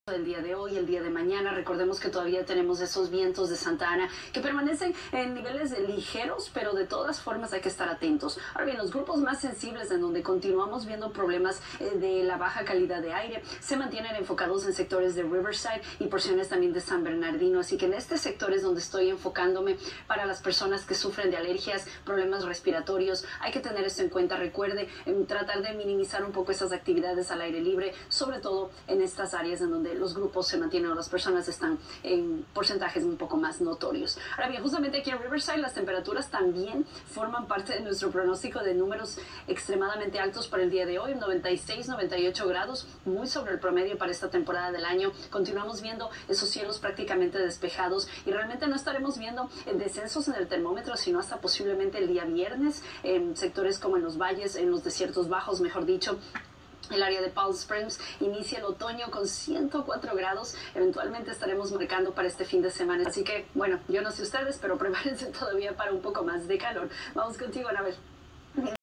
El día de hoy, el día de mañana. Recordemos que todavía tenemos esos vientos de Santa Ana que permanecen en niveles ligeros, pero de todas formas hay que estar atentos. Ahora bien, los grupos más sensibles en donde continuamos viendo problemas de la baja calidad de aire se mantienen enfocados en sectores de Riverside y porciones también de San Bernardino. Así que en este sector es donde estoy enfocándome para las personas que sufren de alergias, problemas respiratorios. Hay que tener esto en cuenta. Recuerde tratar de minimizar un poco esas actividades al aire libre, sobre todo en estas áreas en donde los grupos se mantienen o las personas están en porcentajes un poco más notorios. Ahora bien, justamente aquí en Riverside las temperaturas también forman parte de nuestro pronóstico de números extremadamente altos para el día de hoy, 96, 98 grados, muy sobre el promedio para esta temporada del año. Continuamos viendo esos cielos prácticamente despejados y realmente no estaremos viendo descensos en el termómetro, sino hasta posiblemente el día viernes en sectores como en los valles, en los desiertos bajos, mejor dicho. El área de Palm Springs inicia el otoño con 104 grados. Eventualmente estaremos marcando para este fin de semana. Así que, bueno, yo no sé ustedes, pero prepárense todavía para un poco más de calor. Vamos contigo, Anabel.